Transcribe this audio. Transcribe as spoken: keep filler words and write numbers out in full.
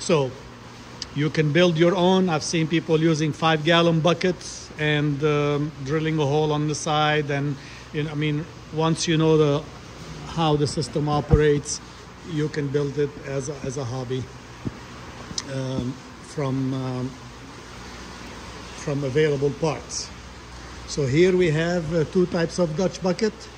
So you can build your own. I've seen people using five gallon buckets and um, drilling a hole on the side. And you know, I mean, once you know the how the system operates, you can build it as a, as a hobby um, from um, from available parts. So here we have uh, two types of Dutch bucket.